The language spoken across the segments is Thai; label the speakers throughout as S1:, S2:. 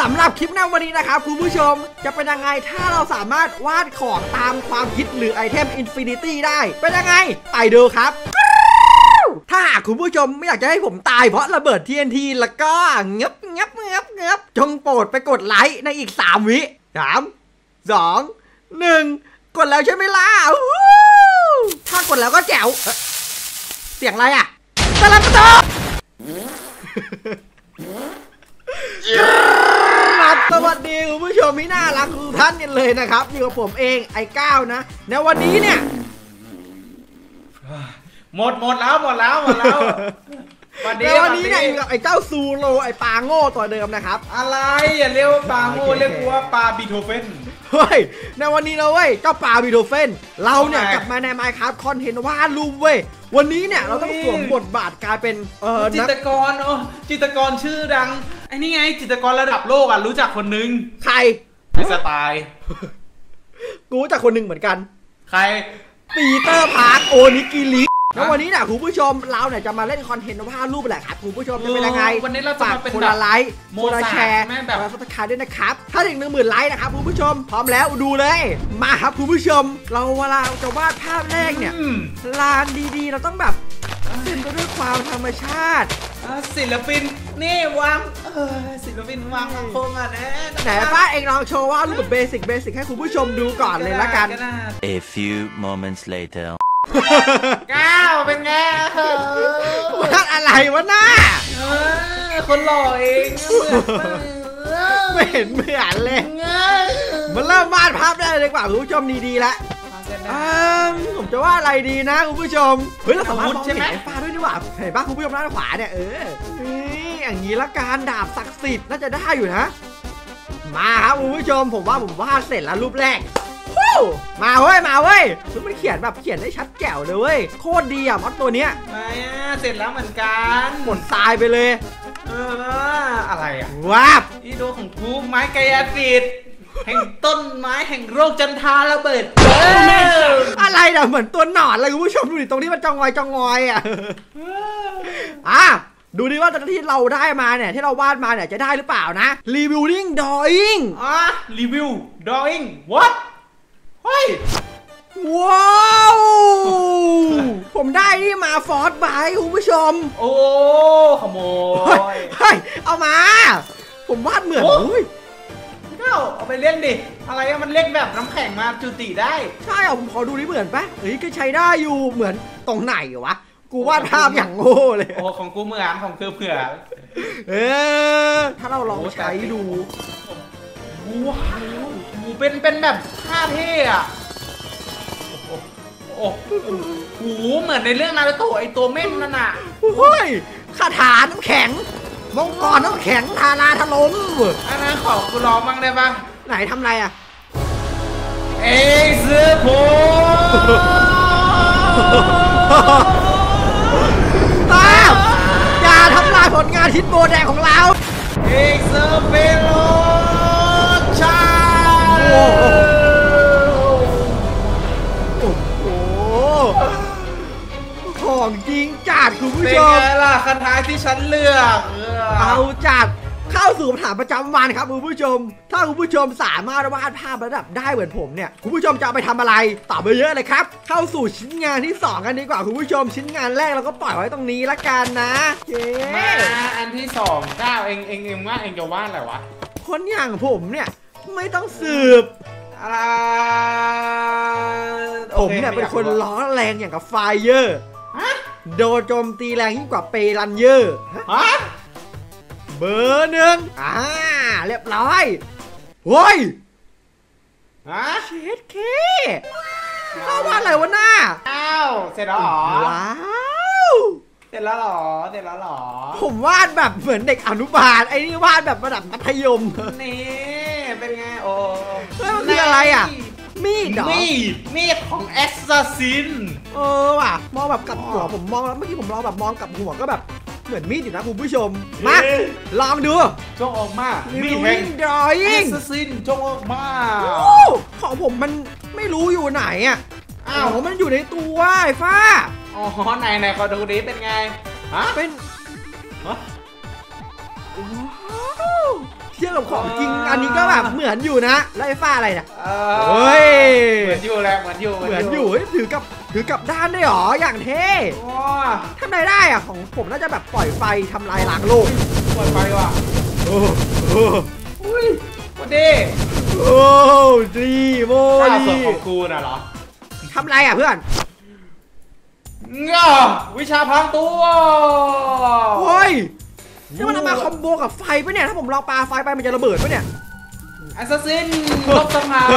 S1: สำหรับคลิปในวันนี้นะครับคุณผู้ชมจะเป็นยังไงถ้าเราสามารถวาดของตามความคิดหรือไอเทมอินฟินิตี้ได้เป็นยังไงไปดูครับถ้าหากคุณผู้ชมไม่อยากจะให้ผมตายเพราะระเบิด TNT แล้วก็เงียบจงโปรดไปกดไลค์ในอีก3 วิ3 2 1กดแล้วใช่ไหมล่ะถ้ากดแล้วก็แจ๋วเสียงอะไรอ่ะตะลับตะสวัสดีคุณผู้ชมที่น่ารักทุกท่านกันเลยนะครับอยู่กับผมเองไอ้ก้าวนะในวันนี้เนี่ย
S2: หมดแล้ววันนี้
S1: เนี่ยอยู่กับไอ้เจ้าซูโรไอ้ปลาโง่ตัวเดิมนะครับ
S2: อะไรอย่าเรียกว่าปลาโง่เรียกว่าปลาบีโธเฟน
S1: เฮ้ยในวันนี้นะเว้ยเจ้าปลาบีโธเฟนเราเนี่ยกลับมาใน Minecraft คอนเทนต์วาดรูปเว้ยวันนี้เนี่ยเราต้องสวมบทบาทกลายเป็น
S2: จิตรกรจิตรกรชื่อดังไอ้นี่ไงจิตรกรระดับโลกอ่ะรู้จักคนนึง
S1: ใคร
S2: ไอ้สไตล์
S1: กูรู้จักคนนึงเหมือนกัน
S2: ใคร
S1: ปีเตอร์พาร์คโอนิกิริแล้ววันนี้เนี่ยคุณผู้ชมเราเนี่ยจะมาเล่นคอนเทนต์วาดรูปแหละครับคุณผู้ชมจะเป็นยังไง
S2: วันนี้เราจะมาเป็น
S1: คนละไลค์คนละแชร์แบบซับสไครบ์ด้วยนะครับถ้าถึง 10,000 ไลค์นะครับคุณผู้ชมพร้อมแล้วดูเลยมาครับคุณผู้ชมเราเวลาจะวาดภาพแรกเนี่ยลานดีๆเราต้องแบบเต็มไปด้วยความธรรมชาติ
S2: ศิลปินนี่วางศิลปินวางโครงอ่ะนะ
S1: ไหนป้าเองลองโชว์ว่ารูปแบบเบสิกให้คุณผู้ชมดูก่อนเลยละกัน
S3: A few moments later
S2: ก้าวเป็นไง
S1: วาดอะไรวะหน้า
S2: คนหล่อเอง
S1: ไม่เห็นเหมือนเลยมันเริ่มวาดภาพได้เลยดีกว่าคุณผู้ชมดีๆแล้วผมจะว่าอะไรดีนะคุณผู้ชมเฮ้ยเราสามารถมองเห็นไอ้ฟ้าด้วยนี่หว่าเห็นป่ะคุณผู้ชมด้านขวาเนี่ยนี่อย่างนี้ละการดาบศักดิ์สิทธิ์น่าจะได้อยู่นะมาครับคุณผู้ชมผมว่าผมวาดเสร็จแล้วรูปแรกมาเว้ยมันเขียนแบบเขียนได้ชัดแจ๋วเลยเว้ยโคตรดีอ่ะมอสตัวเนี้ย
S2: เสร็จแล้วเหมือนกัน
S1: หมดตายไปเลย
S2: อะไรอ่ะ
S1: ว้าบ
S2: อีโดของกูไม้กายสิทธิ์แห่งต้นไม้แห่งโรคจันทาระเบิด
S1: อะไรเนี่ยเหมือนตัวหนอนเลยคุณผู้ชมดูดิตรงนี้มันจองอยอ่ะดูดิว่าตอนที่เราได้มาเนี่ยที่เราวาดมาเนี่ยจะได้หรือเปล่านะ reviewing drawing
S2: review drawing what เฮ้ย
S1: ว้าวผมได้นี่มาฟอร์สไบค์คุณผู้ชม
S2: โอ้ขโมย
S1: เฮ้ยเอามาผมวาดเหมือน
S2: เอาไปเล่นดิอะไรมันเล่นแบบน้ำแข็งมาจุติได้
S1: ใช่ผมขอดูนี่เหมือนปะก็ใช้ได้อยู่เหมือนตรงไหนวะกูวาดภาพอย่างโง่เลย
S2: โอ้ของกูเหมือนของเธอเผื่อ
S1: ถ้าเราลองใช้ดู
S2: ว้าวเป็นแบบท่าเท่อะโอ้โหเหมือนในเรื่องนารูโตะไอตัวเม่นนั่นน่ะ
S1: เฮ้ยคาถาน้ำแข็งมังกรน้ำแข็งทาราถล่ม
S2: อันนั้นขอกูลองบ้างได้ปะ
S1: ไหนทำไรอ่ะ
S2: เอ็กซ์โพ
S1: อย่าทำลายผลงานฮิตโบแดงของเรา
S2: เอ็กซ์เปโลชา
S1: ของจริงจัดคุณผู้ชม
S2: เป็นไงล่ะคันท้ายที่ฉันเลือก
S1: เอาจัดเข้าสู่คำถามประจำวันครับคุณผู้ชมถ้าคุณผู้ชมสามารถวาดภาพระดับได้เหมือนผมเนี่ยคุณผู้ชมจะเอาไปทำอะไรตอบไปเยอะเลยครับเข้าสู่ชิ้นงานที่2กันดีกว่าคุณผู้ชมชิ้นงานแรกเราก็ปล่อยไว้ตรงนี้ละกันนะ
S2: มาอันที่2ก้าวเองว่าเองจะวาดอะไรวะ
S1: คนอย่างผมเนี่ยไม่ต้องสืบผมเนี่ยเป็นคนล้อแรงอย่างกับไฟเยอร์โดนโจมตีแรงยิ่งกว่าเปรันเยอร์เบอร์1เรียบร้อยเฮ้ยเช็ดเคข้าววาดอะไรวะหน้า
S2: เสร็จแล้วหรอ
S1: ว้าว
S2: เสร็จแล้วหรอ
S1: ผมวาดแบบเหมือนเด็กอนุบาลไอ้นี่วาดแบบระดับมัธยม
S2: นี่เป็นไงโอ้
S1: มันคืออะไรอ่ะมีด
S2: ของแอสซัสซิน
S1: ว่ะมองแบบกับหัวผมมองแล้วเมื่อกี้ผมลองแบบมองกับหัวก็แบบเหมือนมีดอยู่นะคุณผู้ชมมาลองดู
S2: จงออกมา
S1: มีดแห่งดรอยิ่ง
S2: แอสซัสซินจงออกมา
S1: ของผมมันไม่รู้อยู่ไหนอ่ะมันอยู่ในตัวไอ้ฟ้า
S2: ไหนขอดูดิเป็นไง
S1: เป็นทียบกับของจริงอันนี้ก็แบบเหมือนอยู่นะแล้วไอ้ฝ้าอะไรเนี่ย
S2: เฮ้
S1: เฮ้ย
S2: เหมือนอยู่แหละเหมือนอยู่
S1: เหมือนอยู่เฮ้ยถือกับด้านได้หรออย่างเท่
S2: ว้า
S1: ทำไงได้อะของผมน่าจะแบบปล่อยไฟทำลายล้างโลก
S2: ปล่อยไปว่ะ
S1: โอ้โห
S2: อุ้ยวันดี
S1: โอ้ดีโม
S2: ข้าวสด
S1: ดี
S2: ของกูน่ะเหรอ
S1: ทำไรอะเพื่อน
S2: ง่าวิชาพรางตัว
S1: เฮ้ยนี่มันทำมาคอมโบกับไฟปะเนี่ยถ้าผมลองปาไฟไปมันจะระเบิดปะเนี่ย
S2: แอสซัสซินรอบสังหาร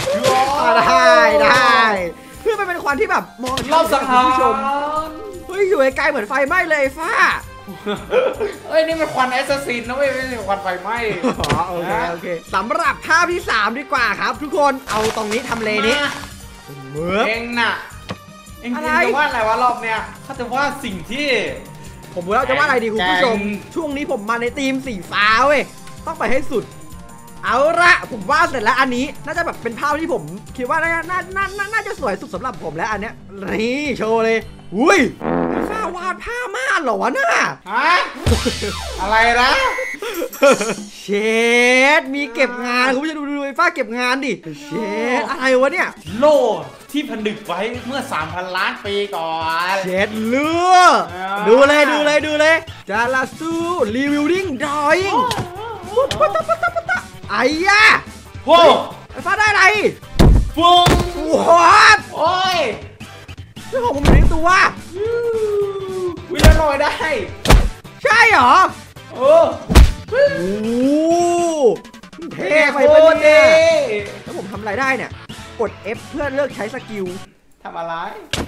S1: ได้เพื่อมันเป็นควันที่แบบมอง
S2: รอบสังหาร
S1: คุณผู้ชมเฮ้ยอยู่ไกลๆเหมือนไฟไหม้เลยฟ้า
S2: เอ้ยนี่มันควันแอสซัสซินนะเว้ยไม่ใช่ควันไฟไหม้
S1: อ๋อโอเคสำหรับภาพที่ 3 ดีกว่าครับ ทุกคนเอาตรงนี้ทำเลนี้เมือบ
S2: เองน่ะเอง
S1: อะไร
S2: จะว่าอะไรวะรอบเนี้ยเขาจะว่าสิ่งที่
S1: ผมรู้แล้วจะว่าอะไรดีคุณผู้ชม
S2: แกง
S1: ช่วงนี้ผมมาในธีมสีฟ้าเว้ยต้องไปให้สุด เอาละผมว่าเสร็จแล้วอันนี้น่าจะแบบเป็นภาพที่ผมคิดว่าน่าจะสวยสุดสำหรับผมแล้วอันเนี้ยนี่โชว์เลยอุ้ยฟ้าวาดผ้าม่านเหรอวะน่ะ
S2: ฮะอะไรนะ
S1: เชดมีเก็บงานคุณผู้ชมดูไอ้ฟ้าเก็บงานดิเชดอะไรวะเนี่ย
S2: โล่ที่ผนึกไว้เมื่อ 3,000 ล้านปีก่อน
S1: เชดเลือดูเลยจาราซูรีวิวดิ้งดรอยิ่งไอ้ยะ
S2: โอ้
S1: ไอ้ฟ้าได้อะไร
S2: ฟุ้ง
S1: วัด
S2: โอ้ย
S1: เรื่องของผมอยู่ในตัว
S2: วิลลอยได้
S1: ใช่เหรอ
S2: โอ้
S1: โอ้เท่ไปปะเนี่ยแล้วผมทำอะไรได้เนี่ยกด F เพื่อเลิกใช้สกิล
S2: ทำอะไร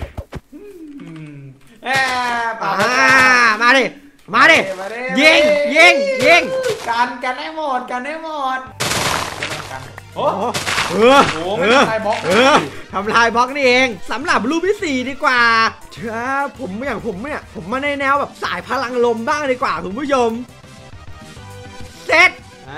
S2: แอ
S1: มาดิยิง
S2: กันให้หมดโอ้
S1: โอ้ไม่
S2: ทำลายบล็อก
S1: ทำลายบล็อกนี่เองสำหรับรูปที่ 4 ดีกว่าผมอย่างผมเนี่ยผมมาในแนวแบบสายพลังลมบ้างดีกว่าคุณผู้ชมเซต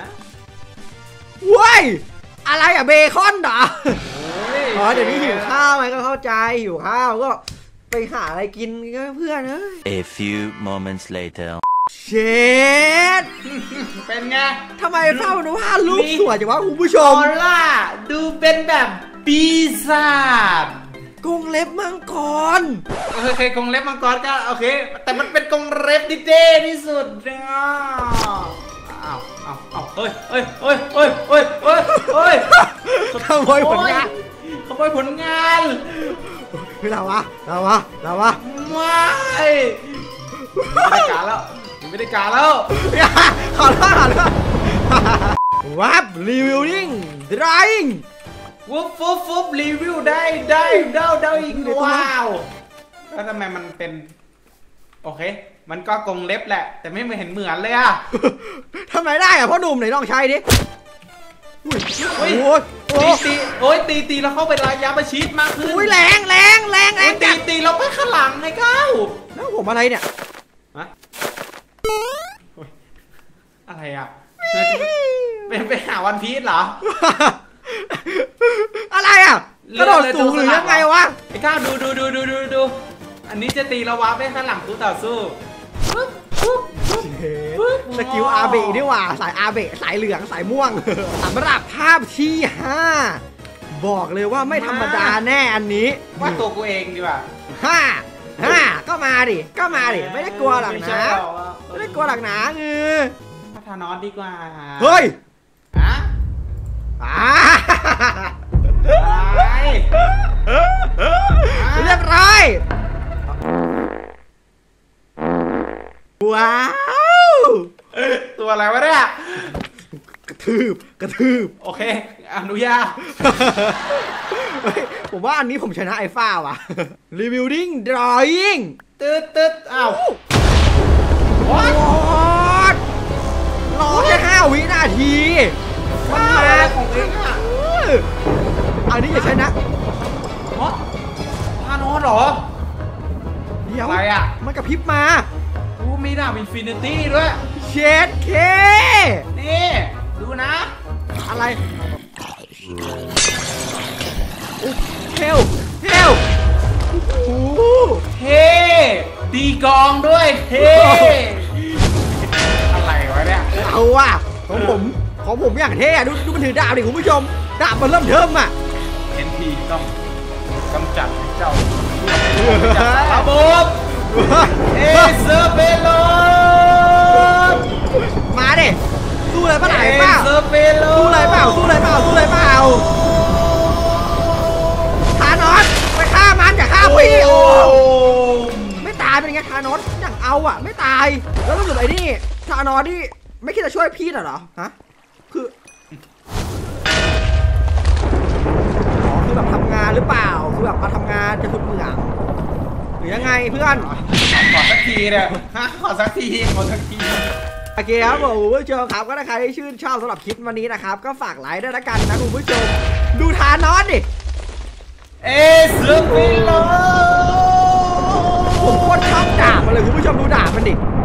S1: ว้ยอะไรอะเบคอนเหรออ๋อเดี๋ยวนี้หิวข้าวไงก็เข้าใจหิวข้าวก็ไปหาอะไรกินกับเพื่อนเอ้ย
S3: A few moments later.
S1: เช็ด
S2: เป็นไง
S1: ทำไมเฝ้านะว่ารูปสวยจังวะคุณผู้ช
S2: อ
S1: ม
S2: อร่าดูเป็นแบบปีศาจ
S1: กรงเล็บมังกร
S2: โอเคกรงเล็บมังกรก็โอเคแต่มันเป็นกรงเล็บที่เท่ที่สุดนะอ้าวเฮ้ย
S1: ขโมยผลงาน
S2: ขโมยผลงาน
S1: ไม่เราวะ
S2: ไม่ได้การแล้ว
S1: ขอโทษวับรีวิวดิ้งดรายง
S2: ฟุบรีวิวได้เดาอีกว้าวแล้วทำไมมันเป็นโอเคมันก็กรงเล็บแหละแต่ไม่เห็นเหมือนเลยอะ
S1: ทำไมได้อะพ่อหนุ่มไหนลองใช้ดิ
S2: ตีแล้วเข้าไประยะประชิดมากขึ้น
S1: อุ้ยแรง
S2: ตีเราไปข้างหลังไงเก้า
S1: แล้วผมอะไรเนี่ย
S2: อะไรอ่ะเป็นไปหาวันพีชเหรอ
S1: อะไรอ่ะกระโดดสูงหรือยังไงวะ
S2: ไอ้ก้าวดูอันนี้จะตีเราวาร์ปไปข้างหลังคู่ต่อสู้
S1: สกิลอาเบะนี่หว่าสายอาเบะสายเหลืองสายม่วงสำหรับภาพที่ 5 บอกเลยว่าไม่ธรรมดาแน่อันนี้
S2: ว่าตัวกูเองดีกว่า
S1: 5ก็มาดิไม่ได้กลัวหรอกนะไม่ได้กลัวหรอกนะ
S2: พัฒนอสดีกว่า
S1: เฮ้ย
S2: ฮะ
S1: เรียบร้อยว้าว
S2: ตัวอะไรวะเนี่ย
S1: กระทืบ
S2: โอเคอนุญาต
S1: ผมว่าอันนี้ผมชนะไอ้ฟ้าว่ะ Rebuilding Drawing
S2: ตึ๊ดอ้าว
S1: รอแค่5 วินาทีมันมา
S2: ของเองอ่ะ
S1: อันนี้อย่าใช้นะ
S2: พานอสเหรอ
S1: เดี๋ยว
S2: อะไรอ่ะ
S1: มันกระพริบมา
S2: กูมีดาบอินฟินิตี้ด้วย
S1: เชดเค
S2: นี่ดูนะ
S1: อะไรเฮลโอ้โห
S2: เฮ้ตีกองด้วยเฮ้อะไรวะเนี่ย
S1: เอาว่ะของผมของผมอย่างเท่อะดูมันถือดาบดิคุณผู้ชมดาบมันเริ่มเทิมอ่ะ
S2: เอ็นทีต้องกำจัดเจ้าระบบ เอเซเบโล
S1: มาดิสู้เลยปะไหน
S2: เอ
S1: เปล่า
S2: เซเบโล
S1: สู้เลยเปล่าทานอสไปฆ่ามันอย่าฆ่าพี่โอ้ไม่ตายเป็นไงทานอสอย่างเอาอ่ะไม่ตายแล้วรู้สึกไอ้นี่ทานอสนี่ไม่คิดจะช่วยพี่เหรอฮะคือแบบทำงานหรือเปล่าคือแบบมาทำงานจะขุดเหมืองหรือยังไงเพื่อน
S2: ขอสักทีเนี่ยขอสักที
S1: โอเคครับผมคุณผู้ชมครับก็ถ้าใครที่ชื่นชอบสำหรับคลิปวันนี้นะครับก็ฝากไลค์ด้วยละกันนะคุณผู้ชมดูทานอสดิ
S2: เอเซเบโล
S1: ผมโคตรชอบดาบมันเลยคุณผู้ชมดูดาบมันดิ